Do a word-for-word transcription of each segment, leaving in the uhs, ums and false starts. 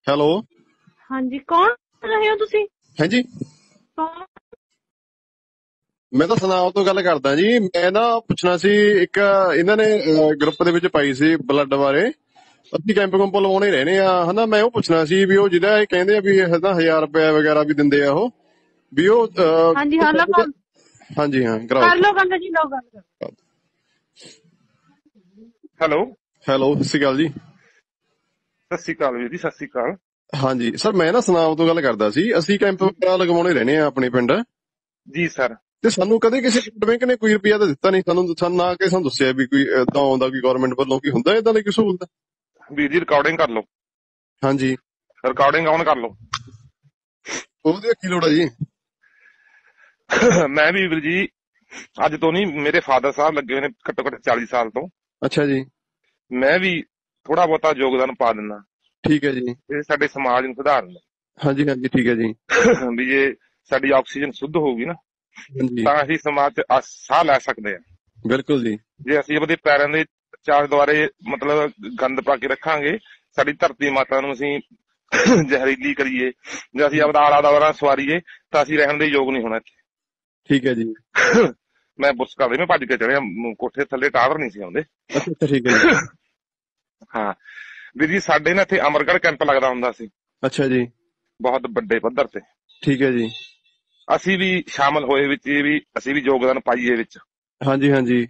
Hello. ਹਾਂਜੀ, ਕੌਣ ਕਰ ਰਹੇ ਹੋ ਤੁਸੀਂ? ਹਾਂਜੀ, ਕੌਣ? ਮੈਂ ਤਾਂ ਸੁਨਾਮ ਤੋਂ ਗੱਲ ਕਰਦਾ ਜੀ। ਮੈਂ ਨਾ ਪੁੱਛਣਾ ਸੀ, ਇੱਕ ਇਹਨਾਂ ਨੇ ਗਰੁੱਪ ਦੇ ਵਿੱਚ ਪਾਈ ਸੀ ਬਲੱਡ ਬਾਰੇ। ਅਸੀਂ ਕੈਂਪ ਕੁੰਪ ਲਵਾਉਣੇ ਰਹਿਣੇ ਆ ਹਨਾ। ਮੈਂ ਉਹ ਪੁੱਛਣਾ ਸੀ ਵੀ ਉਹ ਜਿਹੜਾ ਇਹ ਕਹਿੰਦੇ ਆ ਵੀ ਇਹ ਤਾਂ ਹਜ਼ਾਰ ਰੁਪਇਆ ਵਗੈਰਾ ਵੀ ਦਿੰਦੇ ਆ ਉਹ, ਵੀ ਉਹ ਅਹ, ਹਾਂਜੀ ਹਾਂ, ਲਓ ਗੱਲ ਹਾਂਜੀ ਹਾਂ ਕਰਾਓ। ਕਰ ਲਓ ਗੱਲ ਜੀ, ਲਓ ਗੱਲ ਕਰੋ। ਹੈਲੋ ਹੈਲੋ, ਸਤਿ ਸ਼੍ਰੀ ਅਕਾਲ ਜੀ। ਸਤਿ ਸ਼੍ਰੀ ਅਕਾਲ ਵੀਰ ਜੀ, ਸਤਿ ਸ਼੍ਰੀ ਅਕਾਲ। ਹਾਂਜੀ ਸਰ, ਮੈਂ ਨਾ ਸੁਨਾਮ ਤੋਂ ਗੱਲ ਕਰਦਾ ਸੀ। ਅਸੀਂ ਕੈਂਪ ਵਗੈਰਾ ਲਗਵਾਉਣੇ ਰਹਿਣੇ ਆ ਆਪਣੇ ਪਿੰਡ, ਜੀ ਸਰ। ਤੇ ਸਾਨੂੰ ਕਦੇ ਕਿਸੇ ਬੈਂਕ ਨੇ ਕੋਈ ਰੁਪਿਆ ਤਾਂ ਦਿੱਤਾ ਨਹੀਂ ਸਾਨੂੰ। ਸਾਨੂੰ ਨਾ ਕਿ ਸਾਨੂੰ ਦੱਸਿਆ ਵੀ ਕੋਈ ਏਦਾਂ ਆਉਂਦਾ ਕੋਈ ਗਵਰਨਮੈਂਟ ਵੱਲੋਂ ਕੀ ਹੁੰਦਾ ਏਦਾਂ ਦੀ ਕੋਈ ਸਹੂਲਤ। ਵੀਰ ਜੀ ਰਿਕਾਰਡਿੰਗ ਕਰ ਲਓ, ਹਾਂਜੀ, ਰਿਕਾਰਡਿੰਗ ਆਨ ਕਰ ਲਓ। ਉਹਦੀ ਕੀ ਲੋੜ ਹੈ ਜੀ? ਮੈਂ ਵੀ ਵੀਰ ਜੀ ਅੱਜ ਤੋਂ ਨਹੀਂ, ਮੇਰੇ ਫਾਦਰ ਸਾਹਿਬ ਲੱਗੇ ਹੋਏ ਨੇ ਘੱਟੋ ਘੱਟ ਚਾਲੀ ਸਾਲ ਤੋਂ। ਅੱਛਾ ਜੀ, ਮੈਂ ਵੀ ਥੋੜਾ ਬਹੁਤਾ ਯੋਗਦਾਨ ਪਾ ਦਿੰਦਾ। ਠੀਕ ਹੈ ਜੀ। ਇਹ ਸਾਡੇ ਸਮਾਜ ਨੂੰ ਸੁਧਾਰਨ ਹਾਂਜੀ ਹਾਂਜੀ, ਠੀਕ ਹੈ ਜੀ। ਵੀ ਜੇ ਸਾਡੀ ਆਕਸੀਜਨ ਸ਼ੁੱਧ ਹੋਊਗੀ ਨਾ ਹਾਂਜੀ, ਤਾਂ ਅਸੀਂ ਸਮਾਜ 'ਚ ਸਾਹ ਲੈ ਸਕਦੇ ਹਾਂ। ਬਿਲਕੁਲ ਜੀ। ਜੇ ਅਸੀਂ ਆਪਣੇ ਪੈਰਾਂ ਦੇ ਚਾਰ ਦੁਆਰੇ ਮਤਲਬ ਗੰਦ ਪਾ ਕੇ ਰੱਖਾਂਗੇ, ਸਾਡੀ ਧਰਤੀ ਮਾਤਾ ਨੂੰ ਅਸੀਂ ਜ਼ਹਿਰੀਲੀ ਕਰੀਏ, ਜੇ ਅਸੀਂ ਆਪਦਾ ਆਲਾ ਦੁਆਲਾ ਸਵਾਰੀਏ ਤਾਂ ਅਸੀਂ ਰਹਿਣ ਦੇ ਯੋਗ ਨਹੀਂ ਹੋਣਾ ਇੱਥੇ। ਠੀਕ ਹੈ ਜੀ। ਮੈਂ ਬੁੱਸ ਕਰਦੇ ਮੈਂ ਭੱਜ ਕੇ ਚੜਿਆ, ਕੋਠੇ ਥੱਲੇ ਟਾਵਰ ਨਹੀਂ ਸੀ ਆਉਂਦੇ। ਅੱਛਾ ਅੱਛਾ, ਠੀਕ ਹੈ ਜੀ। ਹਾਂ ਵੀਰ ਜੀ, ਸਾਡੇ ਨਾ ਇੱਥੇ ਅਮਰਗੜ੍ਹ ਕੈਂਪ ਲੱਗਦਾ ਹੁੰਦਾ ਸੀ, ਅੱਛਾ ਜੀ, ਬਹੁਤ ਵੱਡੇ ਪੱਧਰ ਤੇ। ਠੀਕ ਹੈ ਜੀ। ਅਸੀਂ ਵੀ ਸ਼ਾਮਲ ਹੋਏ ਵਿੱਚ, ਵੀ ਅਸੀਂ ਵੀ ਯੋਗਦਾਨ ਪਾਈਏ ਵਿੱਚ। ਹਾਂਜੀ ਹਾਂਜੀ,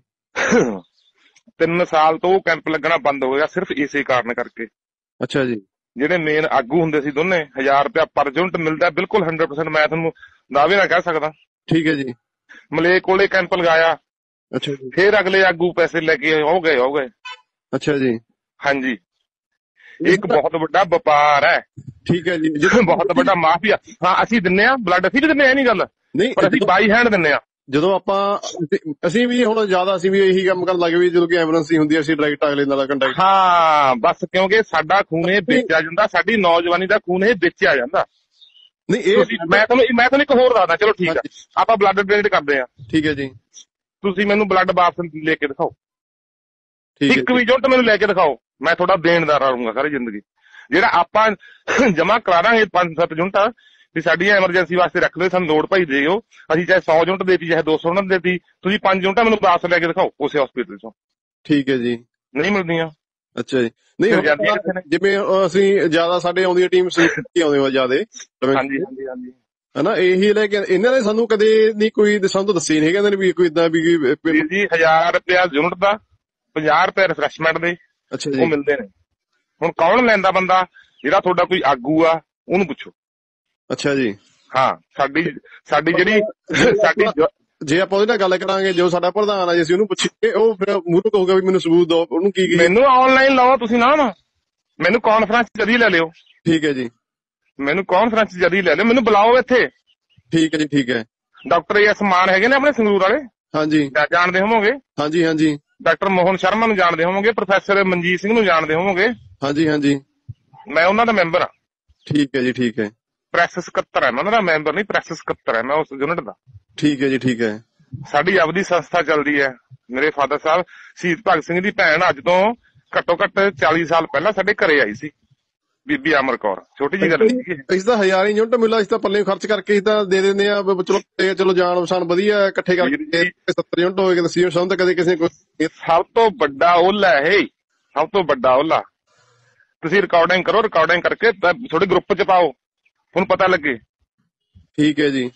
ਤਿੰਨ ਸਾਲ ਤੋਂ ਉਹ ਕੈਂਪ ਲੱਗਣਾ ਬੰਦ ਹੋ ਗਿਆ ਸਿਰਫ ਇਸੇ ਕਾਰਨ ਕਰਕੇ। ਅੱਛਾ ਜੀ। ਜਿਹੜੇ ਮੇਨ ਆਗੂ ਹੁੰਦੇ ਸੀ ਦੋਨੇ, ਹਜ਼ਾਰ ਰੁਪਇਆ ਪਰ ਯੂਨਿਟ ਮਿਲਦਾ ਬਿਲਕੁਲ ਹੰਡਰਡ ਪਰਸੈਂਟ, ਮੈਂ ਤੁਹਾਨੂੰ ਦਾਅਵੇ ਨਾਲ ਕਹਿ ਸਕਦਾ। ਠੀਕ ਹੈ ਜੀ। ਮਲੇ ਕੋਲੇ ਕੈਂਪ ਲਗਾਇਆ, ਅੱਛਾ ਜੀ। ਫੇਰ ਅਗਲੇ ਆਗੂ ਪੈਸੇ ਲੈ ਕੇ ਹੋ ਗਏ ਹੋ ਗਏ। ਅੱਛਾ ਜੀ। ਹਾਂਜੀ, ਇੱਕ ਬਹੁਤ ਵੱਡਾ ਵਪਾਰ ਹੈ। ਠੀਕ ਹੈ ਜੀ। ਬਹੁਤ ਵੱਡਾ ਮਾਫੀਆ। ਹਾਂ ਅਸੀਂ ਦਿੰਨੇ ਆ ਬਲੱਡ, ਅਸੀਂ ਵੀ ਦਿੰਨੇ ਆ, ਇਹ ਨੀ ਗੱਲ, ਨਹੀਂ ਪਰ ਅਸੀਂ ਬਾਈ ਹੈਂਡ ਦਿੰਨੇ ਆ। ਜਦੋਂ ਆਪਾਂ ਅਸੀਂ ਵੀ ਹੁਣ ਜ਼ਿਆਦਾ ਅਸੀਂ ਵੀ ਇਹੀ ਕੰਮ ਕਰਨ ਲੱਗੇ ਵੀ ਜਦੋਂ ਕੋਈ ਐਮਰਜੈਂਸੀ ਹੁੰਦੀ ਅਸੀਂ ਡਾਇਰੈਕਟ ਅਗਲੇ ਨਾਲ ਕੰਟੈਕਟ। ਹਾਂ ਬਸ, ਕਿਉਂਕਿ ਸਾਡਾ ਖੂਨ ਇਹ ਵੇਚਿਆ ਜਾਂਦਾ, ਸਾਡੀ ਨੌਜਵਾਨੀ ਦਾ ਖੂਨ ਇਹ ਵੇਚਿਆ ਜਾਂਦਾ। ਨਹੀਂ ਇਹ ਮੈਂ ਤੁਹਾਨੂੰ ਮੈਂ ਤੁਹਾਨੂੰ ਇੱਕ ਹੋਰ ਦੱਸਦਾ, ਚਲੋ ਠੀਕ ਆ, ਆਪਾਂ ਬਲੱਡ ਡੋਨੇਟ ਕਰਦੇ ਆ। ਠੀਕ ਹੈ ਜੀ। ਤੁਸੀਂ ਮੈਨੂੰ ਬਲੱਡ ਵਾਪਸ ਲੈ ਕੇ ਦਿਖਾਓ, ਠੀਕ ਇੱਕ ਵੀ ਯੂਨਿਟ ਮੈਨੂੰ ਲੈ ਕੇ ਦਿਖਾਓ, ਮੈਂ ਤੁਹਾਡਾ ਦੇਣਦਾਰ ਰਹੂੰਗਾ ਸਾਰੀ ਜ਼ਿੰਦਗੀ। ਜਿਹੜਾ ਆਪਾਂ ਜਮਾ ਕਰਾ ਦਾਂਗੇ ਪੰਜ ਸੱਤ ਯੂਨਿਟਾਂ ਵੀ ਸਾਡੀਆਂ ਐਮਰਜੈਂਸੀ ਵਾਸਤੇ ਰੱਖ ਲਓ, ਸਾਨੂੰ ਲੋੜ ਭਾਈ ਦਿਓ। ਅਸੀਂ ਚਾਹੇ ਸੌ ਯੂਨਿਟ ਦੇਤੀ, ਚਾਹੇ ਦੋ ਸੌ ਯੂਨਿਟ ਦੇਤੀ, ਤੁਸੀਂ ਪੰਜ ਯੂਨਿਟਾਂ ਮੈਨੂੰ ਵਾਪਸ ਲੈ ਕੇ ਦਿਖਾਓ ਉਸੇ ਹਸਪੀਟਲ ਚੋਂ। ਠੀਕ ਹੈ ਜੀ। ਨਹੀਂ ਮਿਲਦੀਆਂ। ਅੱਛਾ ਜੀ। ਨਹੀਂ ਜਿਵੇਂ ਅਸੀਂ ਜ਼ਿਆਦਾ ਸਾਡੇ ਆਉਂਦੀ ਟੀਮ ਆਉਂਦੇ ਵਾ ਜ਼ਿਆਦਾ। ਹਾਂਜੀ ਹਾਂਜੀ ਹਾਂਜੀ, ਹਨਾ, ਇਹੀ ਲੈ ਕੇ ਇਹਨਾਂ ਨੇ ਸਾਨੂੰ ਕਦੇ ਨਹੀਂ ਕੋਈ ਸਾਨੂੰ ਤਾਂ ਦੱਸੇ ਨਹੀਂ ਕਹਿੰਦੇ ਵੀ ਕੋਈ ਇਦਾਂ ਵੀ ਜੀ ਹਜ਼ਾਰ ਰੁਪਇਆ ਯੂਨਿਟ ਦਾ, ਪੰਜਾਹ ਰੁਪਏ ਰਿਫਰੈਸ਼ਮੈਂਟ ਦੇ, ਅੱਛਾ ਉਹ ਮਿਲਦੇ ਨੇ। ਹੁਣ ਕੌਣ ਲੈਂਦਾ ਬੰਦਾ? ਜਿਹੜਾ ਤੁਹਾਡਾ ਕੋਈ ਆਗੂ ਆ ਉਹਨੂੰ ਪੁੱਛੋ। ਅੱਛਾ ਜੀ। ਹਾਂ, ਸਾਡੀ ਸਾਡੀ ਜਿਹੜੀ ਸਾਡੀ ਜੇ ਆਪਾਂ ਉਹਦੇ ਨਾਲ ਗੱਲ ਕਰਾਂਗੇ, ਜੋ ਸਾਡਾ ਪ੍ਰਧਾਨ ਆ, ਜੇ ਅਸੀਂ ਉਹਨੂੰ ਪੁੱਛੀਏ ਉਹ ਫਿਰ ਮੂੰਹ ਤੋਂ ਕਹੂਗਾ ਵੀ ਮੈਨੂੰ ਸਬੂਤ ਦਿਓ, ਉਹਨੂੰ ਕੀ ਕੀ। ਮੈਨੂੰ ਆਨਲਾਈਨ ਲਾਓ ਤੁਸੀਂ ਨਾ, ਮੈਨੂੰ ਕਾਨਫਰੰਸ ਜਰੀਏ ਲੈ ਲਿਓ। ਠੀਕ ਹੈ ਜੀ। ਮੈਨੂੰ ਕਾਨਫਰੰਸ ਜਰੀਏ ਲੈ ਲਿਓ, ਮੈਨੂੰ ਬੁਲਾਓ ਇੱਥੇ। ਠੀਕ ਹੈ ਜੀ, ਠੀਕ ਹੈ। ਡਾਕਟਰ ਐਸ ਮਾਨ ਹੈਗੇ ਨੇ ਆਪਣੇ ਸੰਗਰੂਰ ਵਾਲੇ, ਹਾਂਜੀ ਜਾਣਦੇ ਹੋਵੋਗੇ। ਹਾਂਜੀ ਹਾਂਜੀ। ਡਾਕਟਰ ਮੋਹਨ ਸ਼ਰਮਾ ਨੂੰ ਜਾਣਦੇ ਹੋਵੋਗੇ, ਪ੍ਰੋਫੈਸਰ ਮਨਜੀਤ ਸਿੰਘ ਨੂੰ ਜਾਣਦੇ ਹੋਵੋਗੇ। ਹਾਂਜੀ ਹਾਂਜੀ, ਮੈਂ ਉਹਨਾਂ ਦਾ ਮੈਂਬਰ ਆ। ਠੀਕ ਹੈ ਜੀ, ਠੀਕ ਹੈ। ਪ੍ਰੈਸ ਸਕੱਤਰ ਹੈ ਮੈਂ ਉਹਨਾਂ ਦਾ, ਮੈਂਬਰ ਨਹੀਂ, ਪ੍ਰੈਸ ਸਕੱਤਰ ਹੈ ਮੈਂ ਉਸ ਯੂਨਿਟ ਦਾ। ਠੀਕ ਹੈ ਜੀ, ਠੀਕ ਹੈ। ਸਾਡੀ ਆਪਦੀ ਸੰਸਥਾ ਚੱਲਦੀ ਹੈ। ਮੇਰੇ ਫਾਦਰ ਸਾਹਿਬ ਸ਼ਹੀਦ ਭਗਤ ਸਿੰਘ ਦੀ ਭੈਣ ਅੱਜ ਤੋਂ ਘੱਟੋ ਘੱਟ ਚਾਲੀ ਸਾਲ ਪਹਿਲਾਂ ਸਾਡੇ ਘਰੇ ਆਈ ਸੀ, ਬੀਬੀ ਅਮਰ ਕੌਰ। ਛੋਟੀ ਜਿਹੀ ਗੱਲ ਨਹੀਂ, ਇਸ ਤਾਂ ਹਜ਼ਾਰ ਹੀ ਯੂਨਿਟ ਮਿਲਿਆ, ਇਸ ਤਾਂ ਪੱਲੇ ਖਰਚ ਕਰਕੇ ਹੀ ਤਾਂ ਦੇ ਦਿੰਦੇ ਆ। ਚਲੋ ਚਲੋ ਜਾਣ ਪਛਾਣ ਵਧੀਆ ਇਕੱਠੇ ਕਰਕੇ ਸੱਤਰ ਯੂਨਿਟ ਹੋਏ ਤਾਂ ਸਾਨੂੰ ਤਾਂ ਕਦੇ ਕਿਸੇ ਕੋਈ। ਸਭ ਤੋਂ ਵੱਡਾ ਓਲਾ ਇਹ, ਸਭ ਤੋਂ ਵੱਡਾ ਓਲਾ। ਤੁਸੀਂ ਰਿਕਾਰਡਿੰਗ ਕਰੋ, ਰਿਕਾਰਡਿੰਗ ਕਰਕੇ ਤੁਹਾਡੇ ਗਰੁੱਪ ਚ ਪਾਓ, ਤੁਹਾਨੂੰ ਪਤਾ ਲੱਗੇ। ਠੀਕ ਹੈ ਜੀ।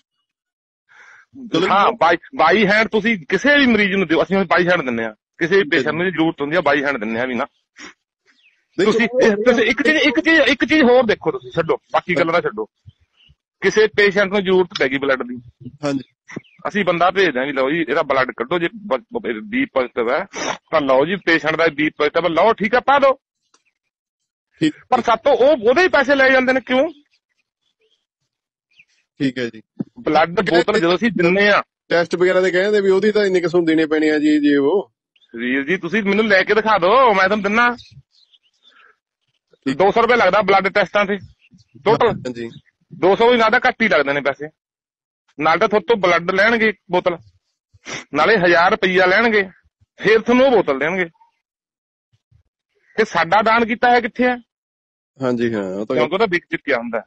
ਹਾਂ, ਬਾਈ ਬਾਈ ਹੈਂਡ ਤੁਸੀਂ ਕਿਸੇ ਵੀ ਮਰੀਜ਼ ਨੂੰ ਦਿਓ, ਅਸੀਂ ਬਾਈ ਹੈਂਡ ਦਿੰਦੇ ਆ। ਕਿਸੇ ਵੀ ਪੇਸ਼ੈਂਟ ਨੂੰ ਜ਼ਰੂਰਤ ਹੁੰਦੀ ਆ ਬਾਈ ਹੈਂਡ ਦਿੰਦੇ ਆ ਵੀ ਨਾ। ਤੁਸੀਂ ਤੁਸੀਂ ਇੱਕ ਚੀਜ਼ ਇੱਕ ਚੀਜ਼ ਇੱਕ ਚੀਜ਼ ਹੋਰ ਦੇਖੋ, ਤੁਸੀਂ ਛੱਡੋ ਬਾਕੀ ਗੱਲਾਂ ਦਾ ਛੱਡੋ। ਕਿਸੇ ਪੇਸ਼ੈਂਟ ਨੂੰ ਜ਼ਰੂਰਤ ਪੈ ਗਈ ਬਲੱਡ ਦੀ, ਹਾਂਜੀ, ਅਸੀਂ ਬੰਦਾ ਭੇਜਦੇ ਹਾਂ ਵੀ ਲਓ ਜੀ ਇਹਦਾ ਬਲੱਡ ਕੱਢੋ, ਜੇ ਬੀ ਪੋਜ਼ਿਟਿਵ ਹੈ ਤਾਂ ਲਓ ਜੀ, ਪੇਸ਼ੈਂਟ ਦਾ ਬੀ ਪੋਜ਼ਿਟਿਵ ਲਓ, ਠੀਕ ਹੈ, ਪਾ ਦਿਓ। ਪਰ ਸਭ ਤੋਂ ਉਹ ਉਹਦੇ ਹੀ ਪੈਸੇ ਲੈ ਜਾਂਦੇ ਨੇ, ਕਿਉਂ? ਠੀਕ ਹੈ ਜੀ। ਬਲੱਡ ਬੋਤਲ ਜਦੋਂ ਅਸੀਂ ਦਿੰਦੇ ਆ, ਟੈਸਟ ਵਗੈਰਾ ਦੇ ਕਹਿੰਦੇ ਵੀ ਉਹਦੀ ਤਾਂ ਇੰਨੀ ਕਿਸਮ ਦੇਣੇ ਪੈਣੇ ਆ ਜੀ, ਜੀ ਉਹ। ਵੀਰ ਜੀ ਤੁਸੀਂ ਮੈਨੂੰ ਲੈ ਕੇ ਦਿਖਾ ਦਿਓ, ਮੈਂ ਤੁਹਾਨੂੰ ਦਿੰਨਾ। ਦੋ ਸੌ ਰੁਪਏ ਲੱਗਦਾ ਬਲੱਡ ਟੈਸਟਾਂ ਤੇ ਟੋਟਲ। ਹਾਂਜੀ, ਦੋ ਸੌ ਵੀ ਜ਼ਿਆਦਾ ਘੱਟ ਹੀ ਲੱਗਦੇ ਨੇ ਪੈਸੇ। ਨਾਲ ਤਾਂ ਤੁਹਾਡੇ ਤੋਂ ਬਲੱਡ ਲੈਣਗੇ ਬੋਤਲ, ਨਾਲੇ ਹਜ਼ਾਰ ਰੁਪਈਆ ਲੈਣਗੇ, ਫੇਰ ਤੁਹਾਨੂੰ ਉਹ ਬੋਤਲ ਦੇਣਗੇ। ਤੇ ਸਾਡਾ ਦਾਨ ਕੀਤਾ ਹੈ ਕਿੱਥੇ ਹੈ? ਹਾਂਜੀ ਹਾਂ ਉਹ ਤਾਂ ਕਿਉਂਕਿ ਉਹਦਾ ਵਿਕ ਚੁੱਕਿਆ ਹੁੰਦਾ।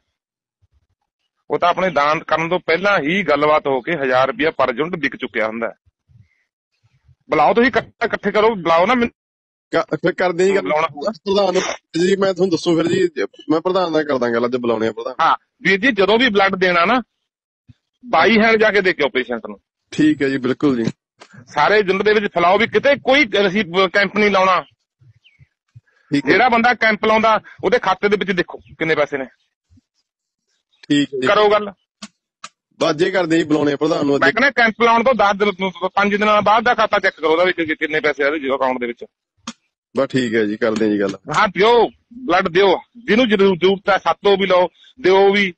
ਉਹ ਤਾਂ ਆਪਣੇ ਦਾਨ ਕਰਨ ਤੋਂ ਪਹਿਲਾਂ ਹੀ ਗੱਲਬਾਤ ਹੋ ਕੇ ਹਜ਼ਾਰ ਰੁਪਇਆ ਪਰ ਯੂਨਿਟ ਵਿਕ ਚੁੱਕਿਆ ਹੁੰਦਾ। ਬੁਲਾਓ ਤੁਸੀਂ ਇਕੱਠੇ ਕਰੋ, ਬੁਲਾਓ ਨਾ ਮੈਨੂੰ ਕ- ਫਿਰ ਕਰਦੇ ਜੀ ਗੱਲ ਬੁਲਾਉਣਾ। ਪ੍ਰਧਾਨ ਨੂੰ ਜੀ, ਮੈਂ ਤੁਹਾਨੂੰ ਦੱਸੂ ਫਿਰ ਜੀ, ਮੈਂ ਪ੍ਰਧਾਨ ਨਾਲ ਕਰਦਾ ਗੱਲ, ਅੱਜ ਬੁਲਾਉਣੇ ਆ ਪ੍ਰਧਾਨ। ਹਾਂ ਵੀਰ ਜੀ, ਜਦੋਂ ਵੀ ਬਲੱਡ ਦੇਣਾ ਨਾ ਬਾਈ ਹੈਂਡ ਜਾ ਕੇ ਦੇ ਕੇ ਆਓ ਪੇਸ਼ੈਂਟ ਨੂੰ। ਠੀਕ ਹੈ ਜੀ, ਬਿਲਕੁਲ ਜੀ। ਸਾਰੇ ਯੂਨਿਟ ਦੇ ਵਿੱਚ ਫੈਲਾਓ ਵੀ ਕਿਤੇ ਕੋਈ ਅਸੀਂ ਕੈਂਪ ਨਹੀਂ ਲਾਉਣਾ। ਠੀਕ ਹੈ ਜਿਹੜਾ ਬੰਦਾ ਕੈਂਪ ਲਾਉਂਦਾ ਉਹਦੇ ਖਾਤੇ ਦੇ ਵਿੱਚ ਦੇਖੋ ਕਿੰਨੇ ਪੈਸੇ ਨੇ। ਠੀਕ ਹੈ ਜੀ, ਕਰੋ ਗੱਲ। ਬਸ ਜੇ ਕਰਦੇ ਜੀ ਬੁਲਾਉਣੇ ਆ ਪ੍ਰਧਾਨ ਨੂੰ ਮੈਂ ਅੱਜ। ਕਹਿੰਦਾ ਕੈਂਪ ਲਾਉਣ ਤੋਂ ਦਸ ਦਿਨ ਪੰਜ ਦਿਨਾਂ ਬਾਅਦ ਦਾ ਖਾਤਾ ਚੈੱਕ ਕਰੋ, ਉਹਦਾ ਵਿੱਚ ਕਿੰਨੇ ਪੈਸੇ ਆ ਉਹਦੇ ਅਕਾਊਂਟ ਦੇ ਵਿੱਚ। ਬਸ ਠੀਕ ਹੈ ਜੀ, ਕਰਦੇ ਆ ਜੀ ਗੱਲ। ਹਾਂ ਦਿਓ, ਬਲੱਡ ਦਿਓ, ਜਿਹਨੂੰ ਜ਼ਰੂਰਤ ਹੈ ਸਾਤੋਂ ਵੀ ਲਓ, ਦਿਓ ਵੀ,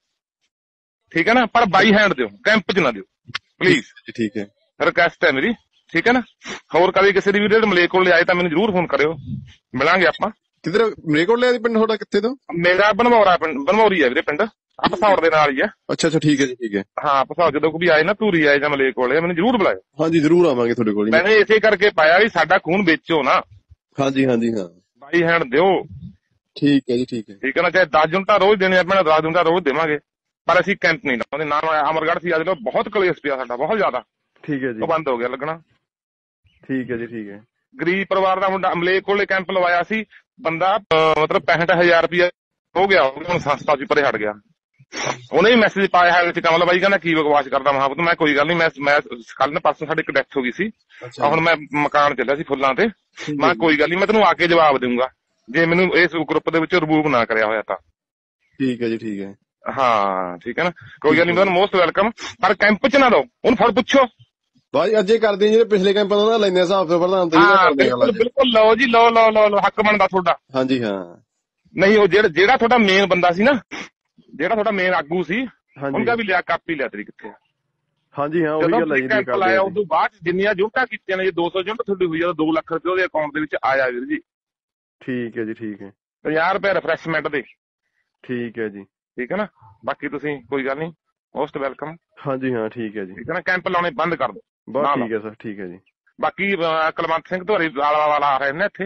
ਠੀਕ ਹੈ ਨਾ, ਪਰ ਬਾਈ ਹੈਂਡ ਦਿਓ, ਕੈਂਪ 'ਚ ਨਾ ਦਿਓ ਪਲੀਜ਼। ਜੀ ਠੀਕ ਹੈ, ਰਿਕਵੈਸਟ ਹੈ ਮੇਰੀ, ਠੀਕ ਹੈ ਨਾ। ਹੋਰ ਕਦੇ ਕਿਸੇ ਦੀ ਵੀਡੀਓ ਮਲੇ ਕੋਲ ਆਏ ਤਾਂ ਮੈਨੂੰ ਜ਼ਰੂਰ ਫੋਨ ਕਰਿਓ, ਮਿਲਾਂਗੇ ਆਪਾਂ। ਕਿਧਰ ਮੇਰੇ ਕੋਲ ਲਿਆ ਜੀ ਪਿੰਡ ਤੁਹਾਡਾ, ਕਿੱਥੇ ਤੋਂ? ਮੇਰਾ ਬਣਮੌਰਾ ਪਿੰਡ, ਬਣਮੌਰੀ ਹੈ ਵੀਰੇ ਪਿੰਡ, ਆ ਪਸੌੜ ਦੇ ਨਾਲ ਹੀ ਹੈ। ਅੱਛਾ ਅੱਛਾ, ਠੀਕ ਹੈ ਜੀ, ਠੀਕ ਹੈ। ਹਾਂ ਪਸੌੜ, ਜਦੋਂ ਕੋਈ ਆਏ ਨਾ ਧੂਰੀ ਆਏ ਜਾਂ ਮਲੇ ਕੋਲੇ ਮੈਨੂੰ ਜ਼ਰੂਰ ਬੁਲਾਇਓ। ਹਾਂਜੀ ਜ਼ਰੂਰ ਆਵਾਂਗੇ ਤੁਹਾਡੇ ਕੋਲ ਜੀ। ਮੈंने ਇਸੇ ਕਰਕੇ ਪਾਇਆ ਵੀ ਸਾਡਾ ਖੂਨ ਵੇਚੋ ਨਾ, ਹਾਂਜੀ ਹਾਂਜੀ ਹਾਂ, ਬਾਈ ਹੈਂਡ ਦਿਓ, ਠੀਕ ਹੈ ਜੀ, ਠੀਕ ਹੈ। ਠੀਕ ਹੈ ਨਾ। ਚਾਹੇ ਦਸ ਯੂਨਿਟਾਂ ਰੋਜ਼ ਦੇਣੇ ਆਪਣਾ, ਦਸ ਯੂਨਿਟਾਂ ਰੋਜ਼ ਦੇਵਾਂਗੇ, ਪਰ ਅਸੀਂ ਕੈਂਪ ਨਹੀਂ ਲਾਉਂਦੇ। ਨਾਮ ਅਮਰਗੜ੍ਹ ਸੀ, ਅੱਜ ਬਹੁਤ ਕਲੇਸ਼ ਪਿਆ ਸਾਡਾ, ਬਹੁਤ ਜ਼ਿਆਦਾ, ਠੀਕ ਹੈ ਜੀ, ਉਹ ਬੰਦ ਹੋ ਗਿਆ ਲੱਗਣਾ। ਠੀਕ ਹੈ ਜੀ, ਠੀਕ ਹੈ। ਗਰੀਬ ਪਰਿਵਾਰ ਦਾ ਮੁੰਡਾ ਅਮਲੇ ਕੋਲੇ ਕੈਂਪ ਲਵਾਇਆ ਸੀ, ਬੰਦਾ ਅਹ ਮਤਲਬ ਪੈਂਹਠ ਹਜ਼ਾਰ ਰੁਪਇਆ ਹੋ ਗਿਆ, ਹੁਣ ਸੰਸਥਾ ਚ ਪਰੇ ਹਟ ਗਿਆ। ਉਹਨੇ ਵੀ ਮੈਸੇਜ ਪਾਇਆ ਹੈ ਵਿੱਚ, ਕਮਲ ਬਾਈ ਕਹਿੰਦਾ ਕੀ ਬਕਵਾਸ ਕਰਦਾ ਮਹਾਂਪੁੱਤ। ਮੈਂ ਕੋਈ ਗੱਲ ਨਹੀਂ, ਮੈਂ ਮੈਂ ਕੱਲ ਨਾ ਪਰਸੋਂ ਸਾਡੇ ਇੱਕ ਡੈਥ ਹੋ ਗਈ ਸੀ, ਹੁਣ ਮੈਂ ਮਕਾਨ ਚੱਲਿਆ ਸੀ ਫੁੱਲਾਂ ਤੇ, ਮੈਂ ਕੋਈ ਗੱਲ ਨਹੀਂ, ਮੈਂ ਤੈਨੂੰ ਆ ਕੇ ਜਵਾਬ ਦਊਂਗਾ ਜੇ ਮੈਨੂੰ ਇਸ ਗਰੁੱਪ ਦੇ ਵਿੱਚ ਰਿਮੂਵ ਨਾ ਕਰਿਆ ਹੋਇਆ ਤਾਂ। ਠੀਕ ਹੈ ਜੀ, ਠੀਕ ਹੈ। ਹਾਂ ਠੀਕ ਹੈ ਨਾ, ਕੋਈ ਗੱਲ ਨਹੀਂ, ਤੁਹਾਨੂੰ ਮੋਸਟ ਵੈਲਕਮ, ਪਰ ਕੈਂਪ ਚ ਨਾ ਲਓ, ਉਹਨੂੰ ਫੜ ਪੁੱਛੋ। ਬਾਈ ਅੱਜੇ ਕਰਦੇ ਜਿਹੜੇ ਪਿਛਲੇ ਕੈਂਪਾਂ ਦਾ ਲੈਂਦੇ ਆ ਹਿਸਾਬ, ਫਿਰ ਪ੍ਰਧਾਨ ਤੋਂ ਹਾਂ ਬਿਲਕੁਲ ਬਿਲਕੁਲ, ਲਓ ਜੀ, ਲਓ ਲਓ ਲਓ, ਹੱਕ ਬਣਦਾ ਤੁਹਾਡਾ। ਹਾਂਜੀ ਹਾਂ, ਨਹੀਂ ਉਹ ਜਿਹੜਾ ਜਿਹੜਾ ਤੁਹਾਡਾ ਮੇਨ ਬੰਦਾ ਸੀ ਨਾ, ਜਿਹੜਾ ਤੁਹਾਡਾ ਮੇਨ ਆਗੂ ਸੀ, ਉਹਦਾ ਵੀ ਲਿਆ ਕਾਪੀ ਲਿਆ ਤੇਰੀ ਕਿੱਥੇ ਆ। ਹਾਂਜੀ ਹਾਂ, ਉਹੀ ਗੱਲ ਹੈ ਜੀ। ਕੈਂਪ ਲਾਇਆ ਉਦੋਂ ਬਾਅਦ ਜਿੰਨੀਆਂ ਯੂਨਿਟਾਂ ਕੀਤੀਆਂ ਨੇ, ਜੇ ਦੋ ਸੌ ਯੂਨਿਟ ਤੁਹਾਡੀ ਹੋਈ ਆ, ਦੋ ਲੱਖ ਰੁਪਏ ਉਹਦੇ ਅਕਾਊਂਟ ਦੇ ਵਿੱਚ ਆਇਆ ਵੀਰ ਜੀ। ਠੀਕ ਹੈ ਜੀ, ਠੀਕ ਹੈ। ਪੰਜਾਹ ਰੁਪਏ ਰਿਫਰੈਸ਼ਮੈਂਟ ਦੇ। ਠੀਕ ਹੈ ਜੀ, ਠੀਕ ਹੈ ਨਾ, ਬਾਕੀ ਤੁਸੀਂ ਕੋਈ ਗੱਲ ਨਹੀਂ, ਮੋਸਟ ਵੈਲਕਮ। ਹਾਂਜੀ ਹਾਂ, ਠੀਕ ਹੈ ਜੀ, ਠੀਕ ਹੈ ਨਾ, ਕੈਂਪ ਲਾਉਣੇ ਬੰਦ ਕਰ ਦਿਓ। ਬਸ ਠੀਕ ਹੈ ਸਰ, ਠੀਕ ਹੈ ਜੀ। ਬਾਕੀ ਕੁਲਵੰਤ ਸਿੰਘ ਧੋਰੀ ਵਾਲਾ ਵਾਲਾ ਆ ਰਹੇ ਨੇ ਇੱਥੇ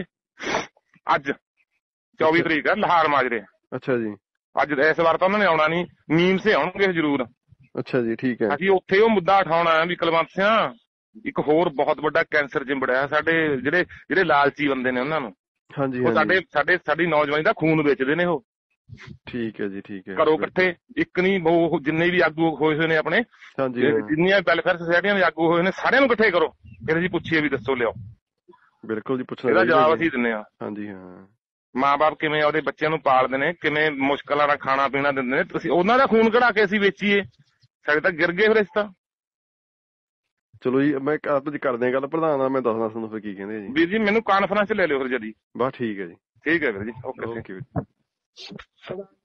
ਅੱਜ ਚੌਵੀ ਤਰੀਕ ਹੈ, ਲਾਹੌਰ ਮਾਜਰੇ। ਅੱਛਾ ਜੀ, ਅੱਜ ਇਸ ਵਾਰ ਤਾਂ ਉਹਨਾਂ ਨੇ ਆਉਣਾ ਨਹੀਂ, ਨੀਮ ਸੇ ਆਉਣਗੇ ਜ਼ਰੂਰ। ਅੱਛਾ ਜੀ, ਠੀਕ ਹੈ। ਅਸੀਂ ਉੱਥੇ ਉਹ ਮੁੱਦਾ ਉਠਾਉਣਾ ਹੈ ਵੀ ਕੁਲਵੰਤ ਸਿੰਘ, ਇੱਕ ਹੋਰ ਬਹੁਤ ਵੱਡਾ ਕੈਂਸਰ ਚਿੰਬੜਿਆ ਸਾਡੇ ਜਿਹੜੇ ਜਿਹੜੇ ਲਾਲਚੀ ਬੰਦੇ ਨੇ ਉਹਨਾਂ ਨੂੰ। ਹਾਂਜੀ ਉਹ ਸਾਡੇ ਸਾਡੇ ਸਾਡੀ ਨੌਜਵਾਨੀ ਦਾ ਖੂਨ ਵੇਚਦੇ ਨੇ ਉਹ। ਠੀਕ ਹੈ ਜੀ, ਠੀਕ ਹੈ। ਕਰੋ ਇਕੱਠੇ, ਇੱਕ ਨਹੀਂ ਉਹ ਜਿੰਨੇ ਵੀ ਆਗੂ ਹੋਏ ਹੋਏ ਨੇ ਆਪਣੇ, ਜਿੰਨੀਆਂ ਵੈਲਫੇਅਰ ਸੁਸਾਇਟੀਆਂ ਦੇ ਆਗੂ ਹੋਏ ਨੇ, ਸਾਰਿਆਂ ਨੂੰ ਇਕੱਠੇ ਕਰੋ, ਫਿਰ ਅਸੀਂ ਪੁੱਛੀਏ ਵੀ ਦੱਸੋ, ਲਿਓ ਬਿਲਕੁਲ ਜੀ, ਪੁੱਛਣਾ ਇਹਦਾ ਜਵਾਬ ਅਸੀਂ ਦਿੰਦੇ ਹਾਂ। ਹਾਂਜੀ ਹਾਂ, ਮਾਂ ਬਾਪ ਕਿਵੇਂ ਉਹਦੇ ਬੱਚਿਆਂ ਨੂੰ ਪਾਲਦੇ ਨੇ, ਕਿਵੇਂ ਮੁਸ਼ਕਲਾਂ ਨਾਲ ਖਾਣਾ ਪੀਣਾ ਦਿੰਦੇ ਨੇ, ਤੁਸੀਂ ਉਹਨਾਂ ਦਾ ਖੂਨ ਕਢਾ ਕੇ ਅਸੀਂ ਵੇਚੀਏ, ਸਾਡੇ ਤਾਂ ਗਿਰ ਗਏ ਫਿਰ ਇਸ ਤਾਂ। ਚਲੋ ਜੀ, ਮੈਂ ਅੱਜ ਕਰਦੇ ਗੱਲ ਪ੍ਰਧਾਨ ਨਾਲ, ਮੈਂ ਦੱਸਦਾ ਤੁਹਾਨੂੰ ਫਿਰ ਕੀ ਕਹਿੰਦੇ ਜੀ। ਵੀਰ ਜੀ ਮੈਨੂੰ ਕਾਨਫਰੰਸ ਲੈ ਲਿਓ ਫਿਰ ਜਦੀ। ਬਸ ਠੀਕ ਹੈ ਜੀ, ਠੀਕ ਹੈ ਵੀਰ ਜੀ, ਓਕੇ ਓਕੇ।